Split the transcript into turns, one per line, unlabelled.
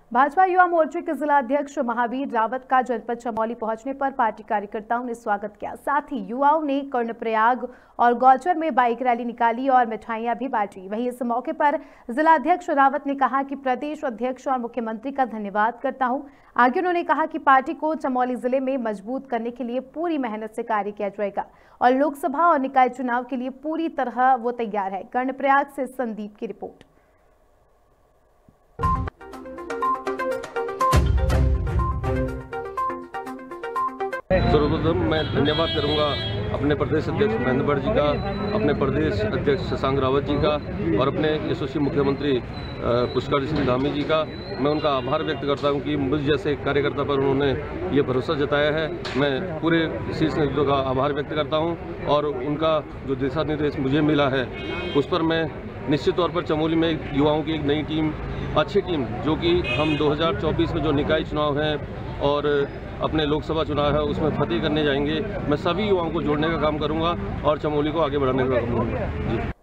भाजपा युवा मोर्चे के जिला अध्यक्ष महावीर रावत का जनपद चमोली पहुंचने पर पार्टी कार्यकर्ताओं ने स्वागत किया। साथ ही युवाओं ने कर्णप्रयाग और गौचर में बाइक रैली निकाली और मिठाइयां भी बांटी। वहीं इस मौके पर जिला अध्यक्ष रावत ने कहा कि प्रदेश अध्यक्ष और मुख्यमंत्री का धन्यवाद करता हूं। आगे उन्होंने कहा कि पार्टी को चमोली जिले में मजबूत करने के लिए पूरी मेहनत से कार्य किया जाएगा और लोकसभा और निकाय चुनाव के लिए पूरी तरह वो तैयार है। कर्णप्रयाग से संदीप की रिपोर्ट।
सर्वप्रथम मैं धन्यवाद करूंगा अपने प्रदेश अध्यक्ष महेंद्र भट्ट जी का, अपने प्रदेश अध्यक्ष शशांक रावत जी का और अपने यशस्वी मुख्यमंत्री पुष्कर सिंह धामी जी का। मैं उनका आभार व्यक्त करता हूं कि मुझ जैसे कार्यकर्ता पर उन्होंने ये भरोसा जताया है। मैं पूरे शीर्ष नेतृत्व का आभार व्यक्त करता हूं और उनका जो दिशा निर्देश मुझे मिला है उस पर मैं निश्चित तौर पर चमोली में युवाओं की एक नई टीम, अच्छी टीम, जो कि हम 2024 में जो निकाय चुनाव हैं और अपने लोकसभा चुनाव है उसमें फतेह करने जाएंगे। मैं सभी युवाओं को जोड़ने का काम करूंगा और चमोली को आगे बढ़ाने का काम करूंगा। जी।